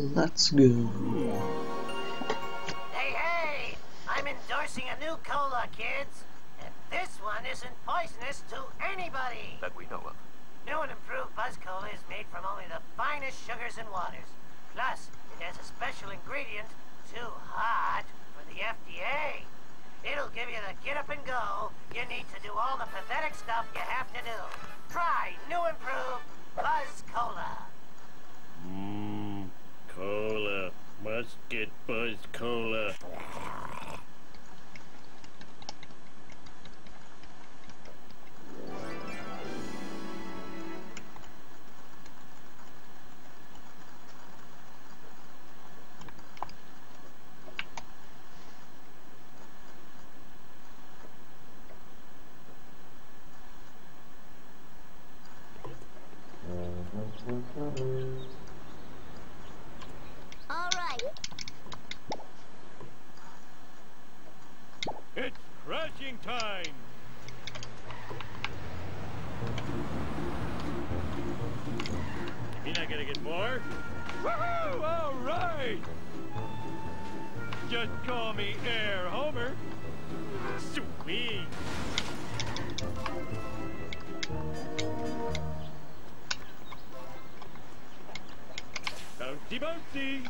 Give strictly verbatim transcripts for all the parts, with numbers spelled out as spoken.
Let's go. Hey, hey! I'm endorsing a new cola, kids. And this one isn't poisonous to anybody. That we know of. New and improved Buzz Cola is made from only the finest sugars and waters. Plus, it has a special ingredient, too hot for the F D A. It'll give you the get up and go you need to do all the pathetic stuff you have to do. Try new improved Buzz Cola. Mmm, cola. Must get Buzz Cola. All right. It's crashing time! You're not gonna get more? Woohoo! All right! Just call me Air Homer. Sweet! Bouncy, bouncy!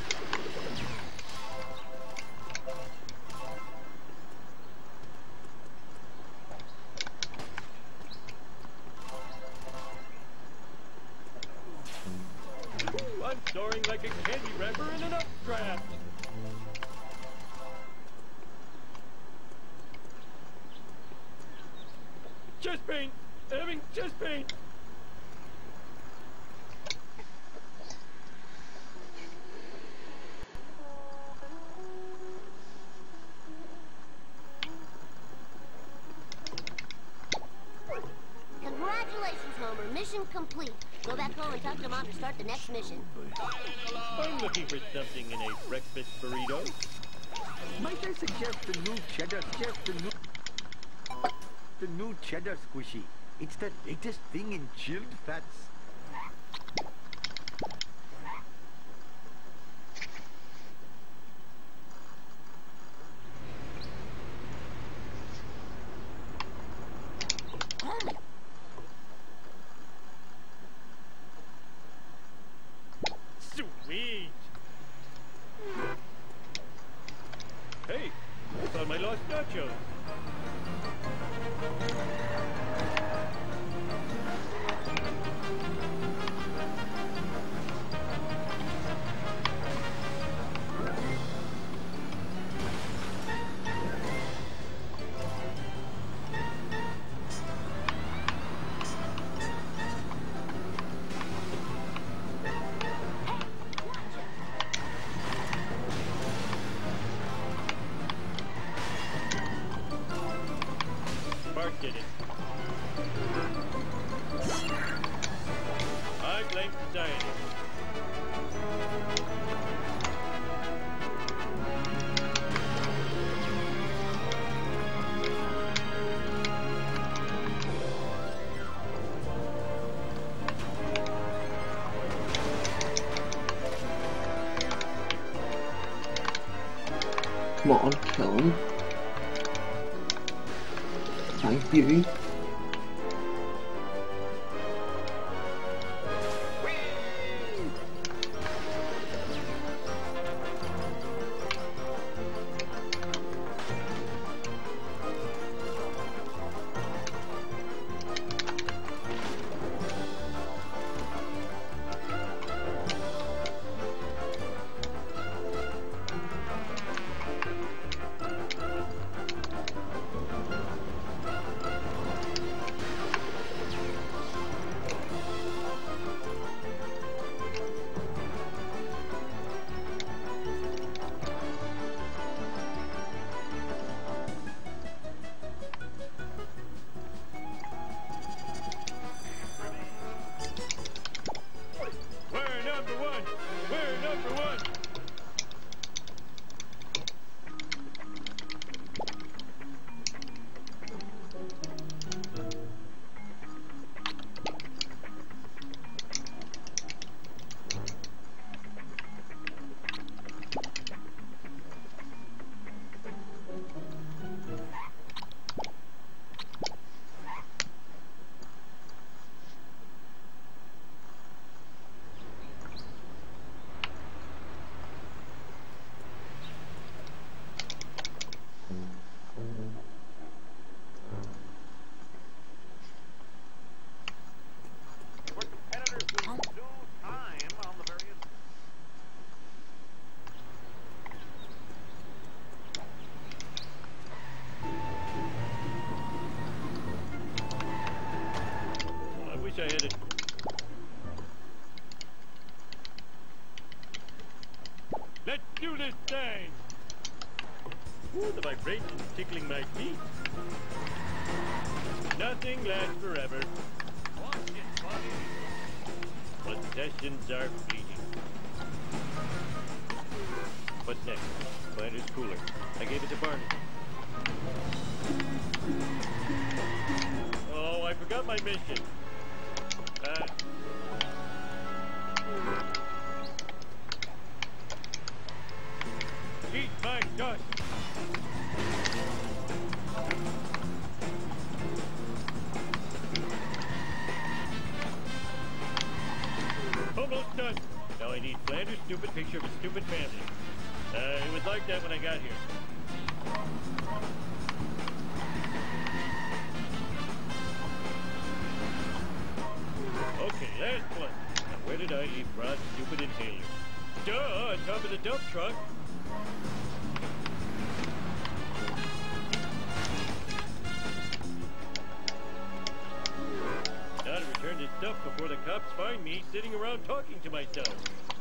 Ooh, I'm soaring like a candy wrapper in an updraft! Chest pain! Having chest pain! Congratulations, Homer. Mission complete. Go back home and talk to Mom to start the next mission. I'm looking for something in a breakfast burrito. Might I suggest the new cheddar, just the new, the new cheddar squishy. It's the latest thing in chilled fats. Sweet! Hey, I found my lost nachos. Bart did it. I blame society. Come on, kill him. Thank you. vibrations tickling my feet. Nothing lasts forever. Possessions are fleeting. What's next? Planter's cooler. I gave it to Barney. Oh, I forgot my mission. Uh... Eat my dust! Almost done. Now I need Flanders' stupid picture of a stupid family. Uh, it was like that when I got here. Okay, last one. Now where did I leave Rod's stupid inhaler? Duh, on top of the dump truck. Gotta return this stuff before the cops find me sitting around talking to myself.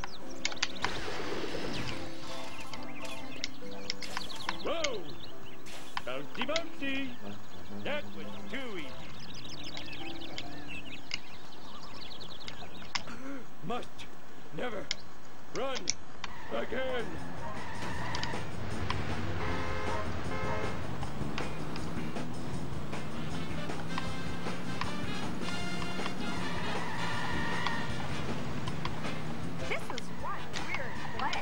Whoa! Bouncy bouncy! That was too easy. Must never run again. This is one weird place.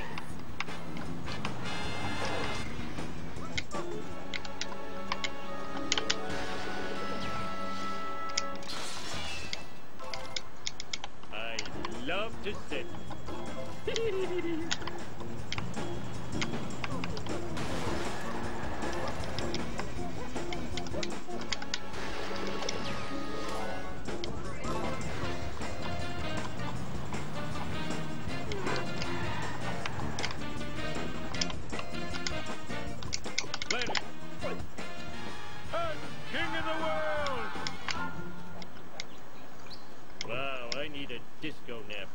I love to sit. Planet. I'm king of the world! Wow, I need a disco nap.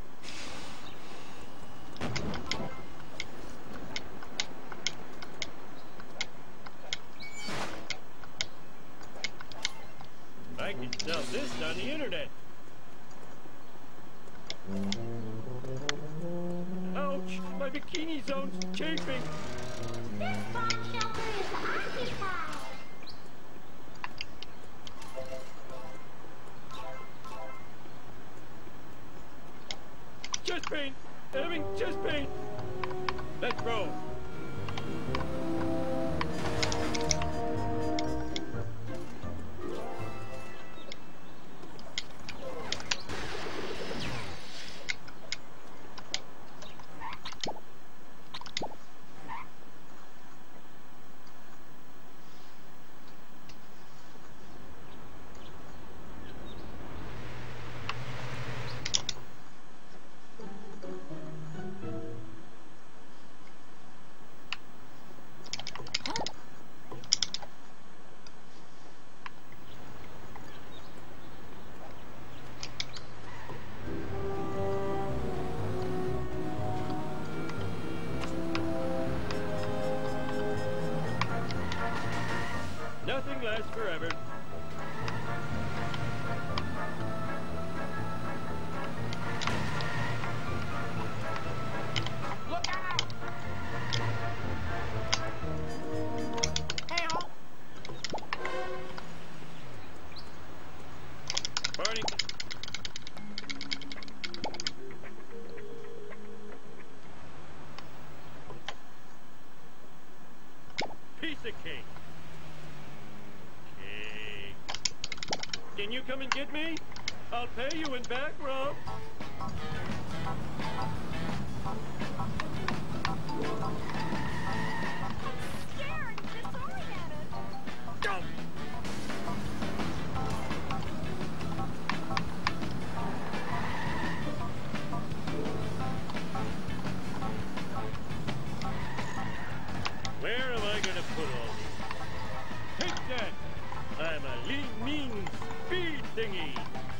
I can sell this on the internet. Ouch! My bikini zone's chafing. This bomb shelter is occupied. Chest pain! Having chest pain! Let's roll. Nothing lasts forever. Look out! Help! Barney. Piece of cake. Can you come and get me? I'll pay you in back rub. Scared and disoriented. Dump. Where am I gonna put all these? Take that! I'm a lean, mean speed thingy.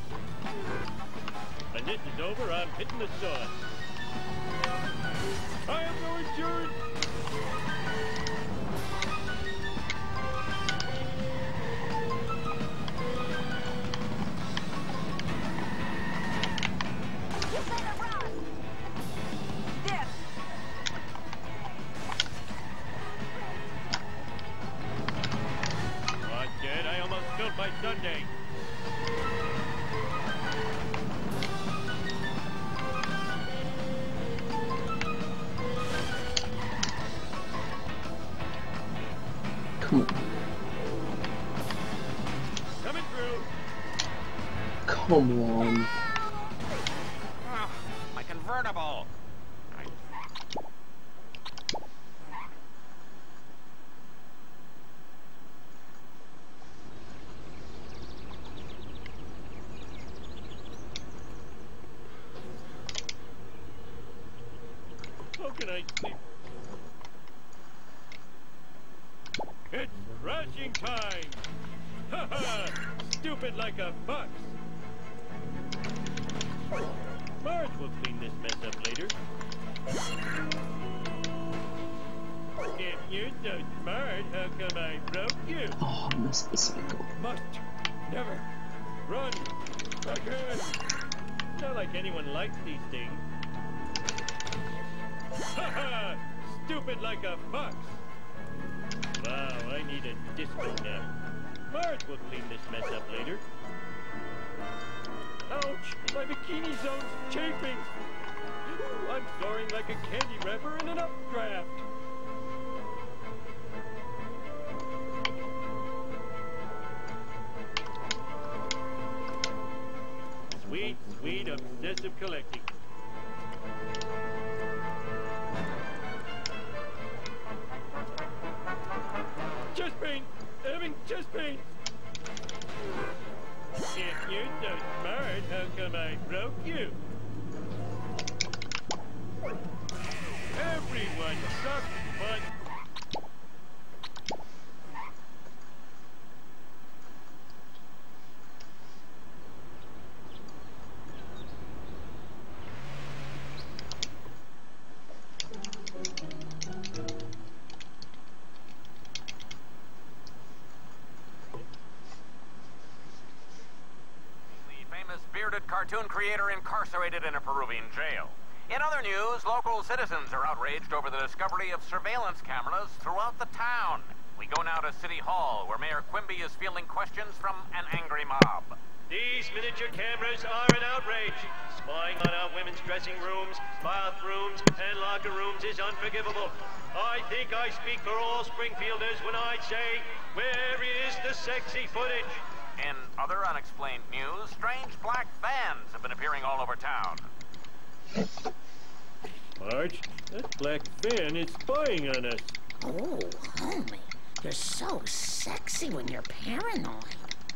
When this is over, I'm hitting the sun. I have no insurance. spilt my sundae. Come on. Coming through. Come on. Ah, my convertible. I... How can I sleep? It's crashing time! Ha ha! Stupid like a fox! Marge will clean this mess up later. If you're so smart, how come I broke you? Oh, I missed the cycle. Must never run again! Not like anyone likes these things. Ha ha! Stupid like a fox! Wow, I need a disco nap. Marge will clean this mess up later. Ouch! My bikini zone's chafing! Ooh, I'm soaring like a candy wrapper in an updraft! Sweet, sweet, obsessive collecting. Chest pain! Having chest pain! If you're so smart, how come I broke you? Everyone sucks, but... Bearded cartoon creator incarcerated in a Peruvian jail. In other news, local citizens are outraged over the discovery of surveillance cameras throughout the town. We go now to City Hall, where Mayor Quimby is fielding questions from an angry mob. These miniature cameras are an outrage. Spying on our women's dressing rooms, bathrooms, and locker rooms is unforgivable. I think I speak for all Springfielders when I say, where is the sexy footage? In other unexplained news, strange black vans have been appearing all over town. Marge, that black van is spying on us. Oh, homie, you're so sexy when you're paranoid.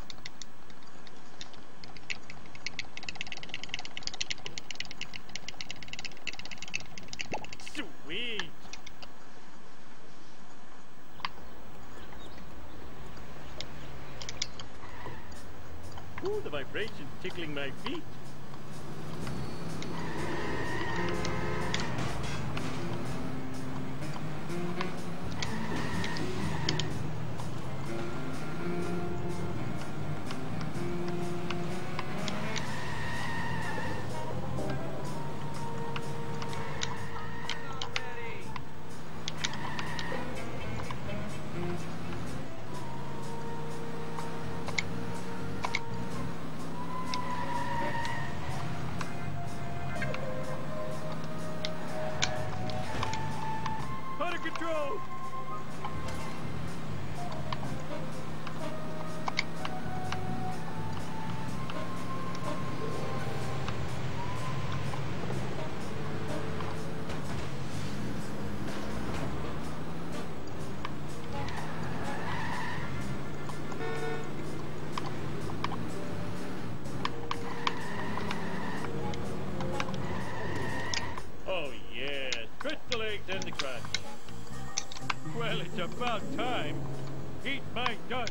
Sweet. Ooh, the vibration's tickling my feet. Control! Oh yeah, crystal eggs and the crunch. Well, it's about time. Eat my dust.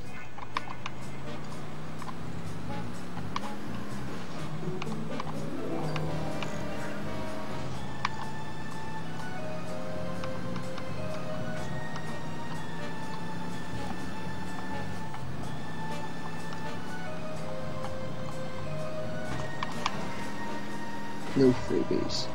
No freebies.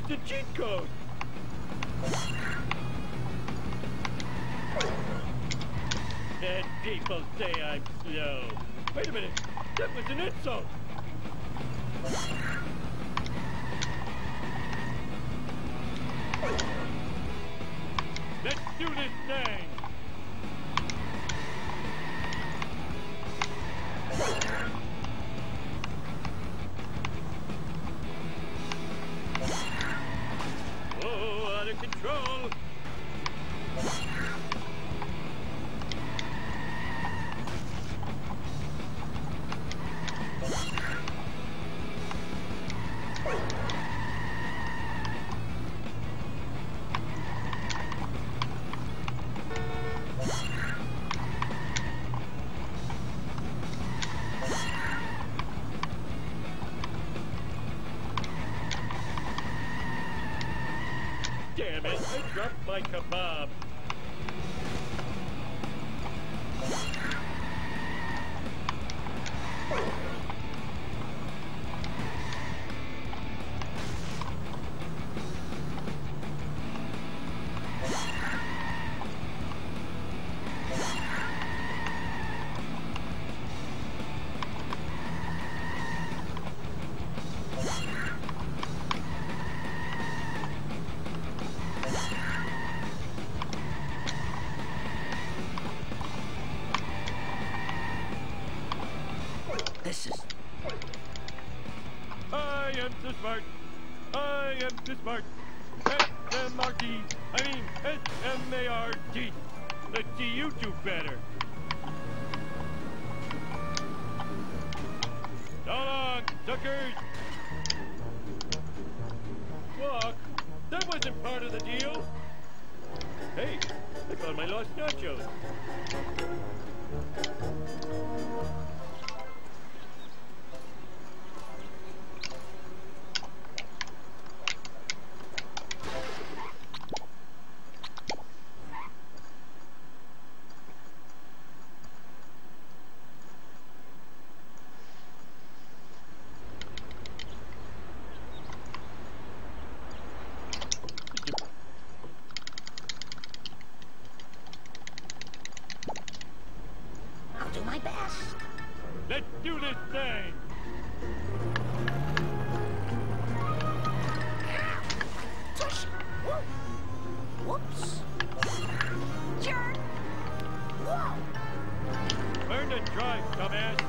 It's a cheat code. And people say I'm slow. Wait a minute. That was an insult. Let's do this thing. Oh, out of control. Damn it, I dropped my kebab. This is... I am so smart. I am so smart. S M R T. I mean, S M A R T. Let's see you do better. So long, suckers. Walk. That wasn't part of the deal. Hey, I found my lost nachos. I'll do my best. Let's do this thing. Tush! Whoa! Whoops! Jerk! Whoa! Learn to drive, dumbass.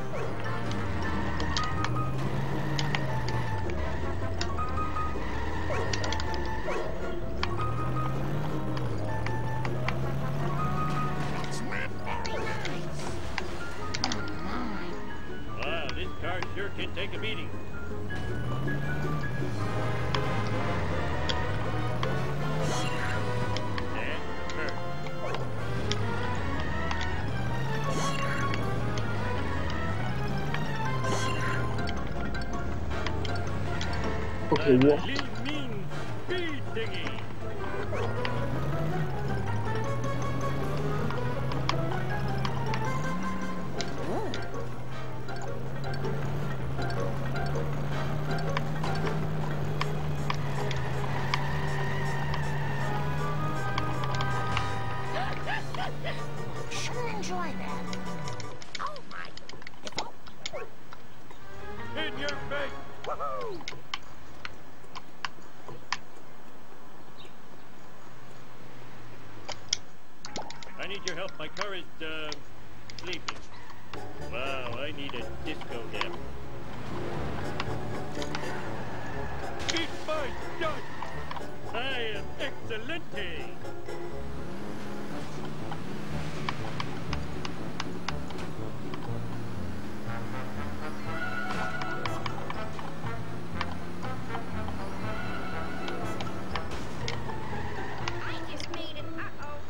That's not very nice. Oh, my. Wow, this car sure can take a beating. And turn. Okay, what? Lean, mean, speed thingy. Sure enjoy that. Oh, my. In your face. Woohoo! I need your help. My car is, uh, sleeping. Wow, I need a disco nap. Eat my dust! I am excelente! I just made it. Uh-oh.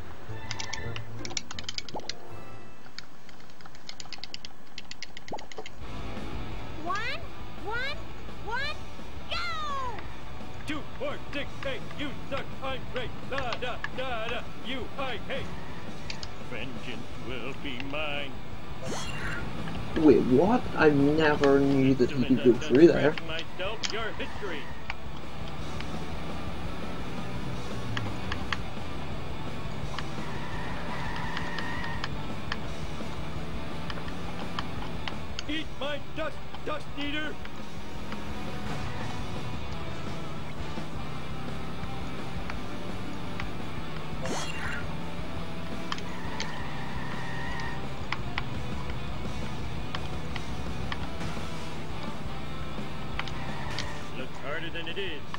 One, one, one, go! Two, four, six, eight, you suck, I'm great, da da da da, you I hate. Vengeance will be mine. Wait, what? I never knew that he could go through there. Myself, your history. My dust, dust eater! Looks harder than it is.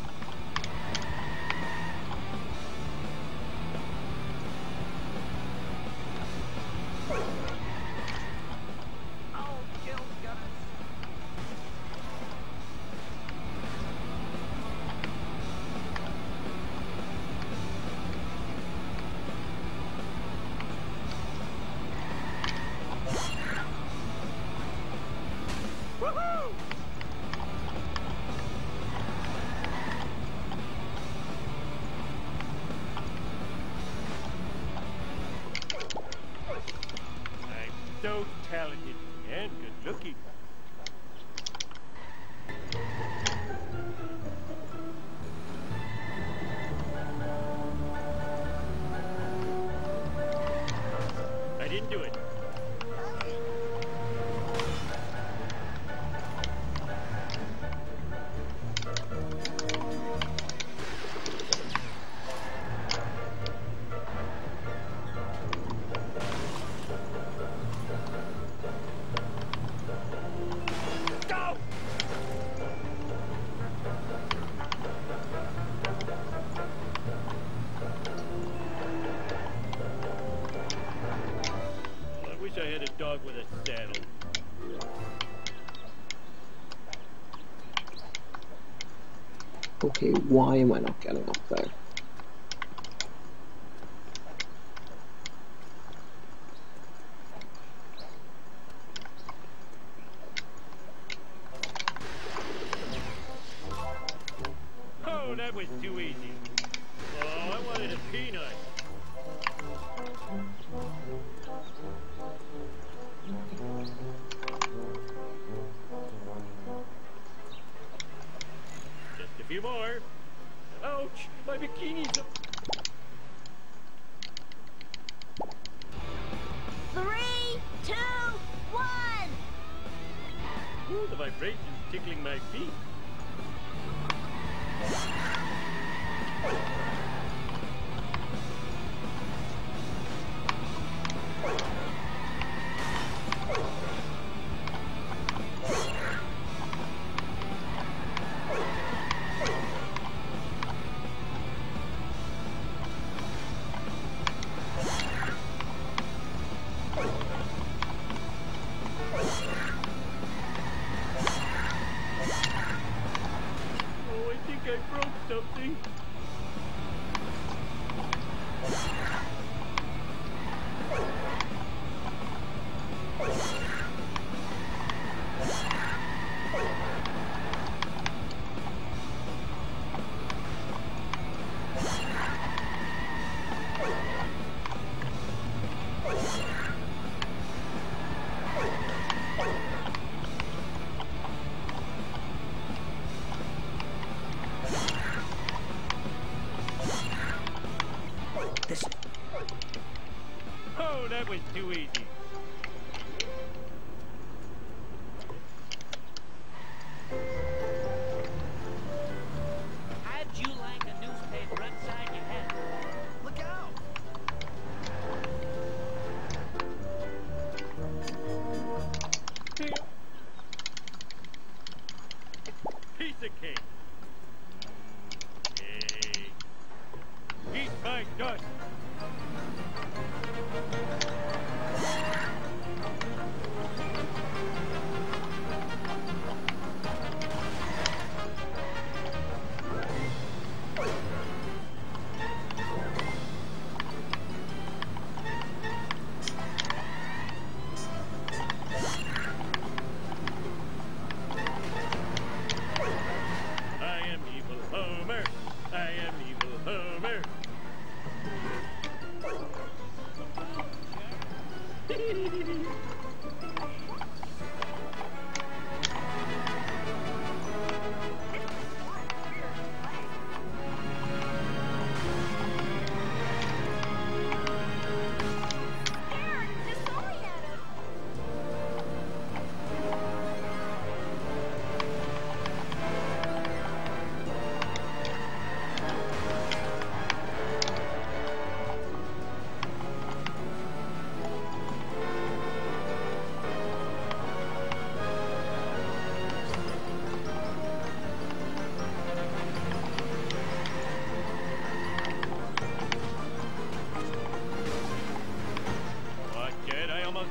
So talented and good looking. I didn't do it. I had a dog with a saddle. Okay, why am I not getting up there? Oh, that was too easy. Oh, I wanted a peanut. Just a few more. Ouch! My bikini's up. Three, two, one. Ooh, the vibration's tickling my feet. Oh, I think I broke something. This. Oh, that was too easy. How'd you like a newspaper upside your head? Look out! Piece of cake. Yay. Eat my dust.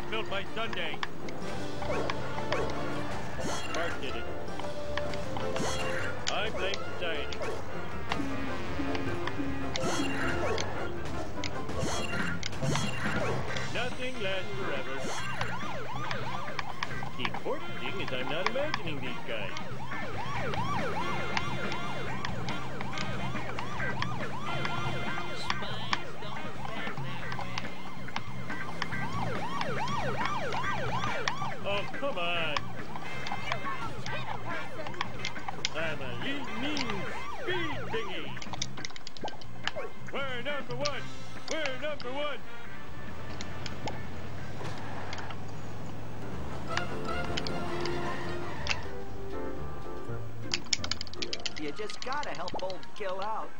spilt my sundae. Bart did it. I blame society. Nothing lasts forever. The important thing is I'm not imagining these guys. Oh, come on. I'm a lean, mean speed thingy. We're number one. We're number one. You just gotta help old Gil out.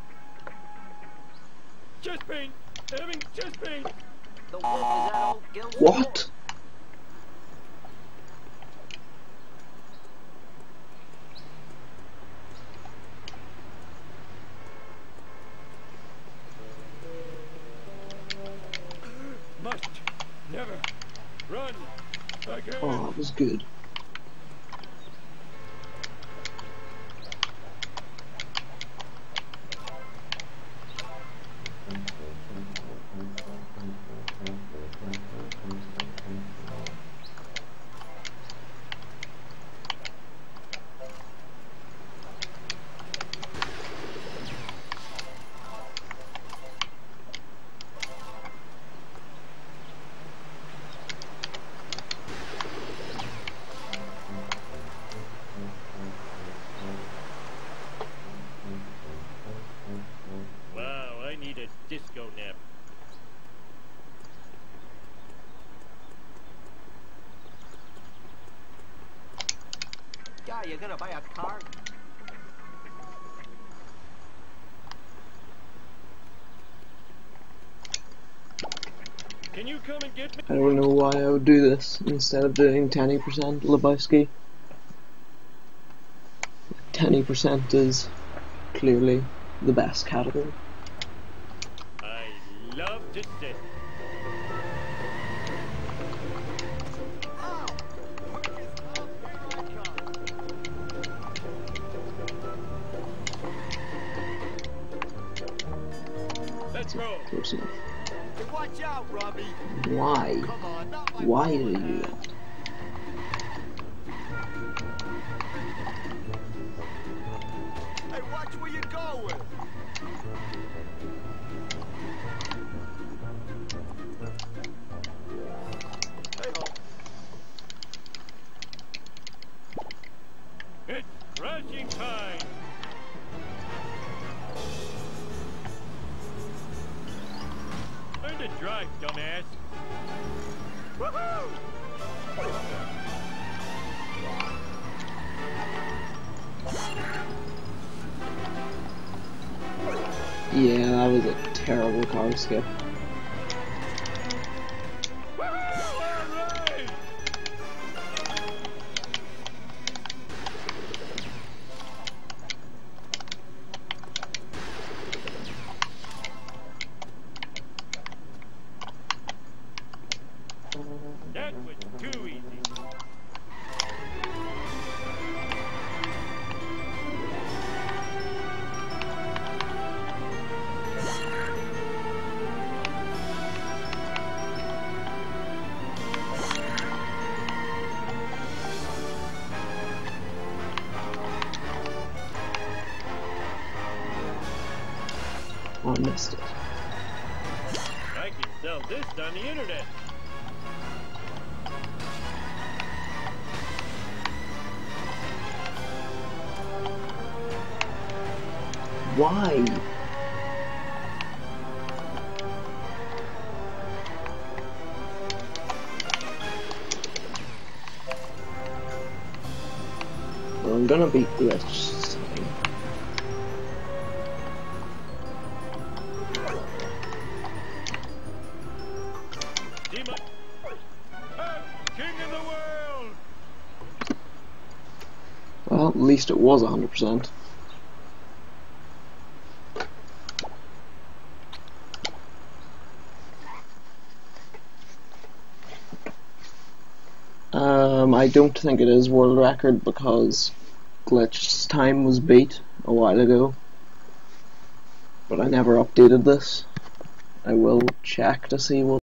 Chest pain. Having chest pain. The wolf is at old Gil's What? door. Must never run again. Oh, that was good. Wow, I need a disco nap. Guy, you gonna buy a car? Can you come and get me? I don't know why I would do this instead of doing ten percent Lebowski. ten percent is clearly the best category. I love to sit. Let's roll. Close enough. Hey, watch out, Robbie. Why? Come on, not my Why did fault. he do that? Hey, watch where you're going. Hey, oh. It's crashing time. Learn to drive, dumbass. Woohoo! Yeah, that was a terrible car skip. Woohoo! All right. That was too easy. Oh, I missed it. I can sell this on the internet. Why? Well, I'm gonna beat glitch. Demon. I'm king of the world. Well, at least it was one hundred percent. Um, I don't think it is world record because Glitch's time was beat a while ago. But I never updated this. I will check to see what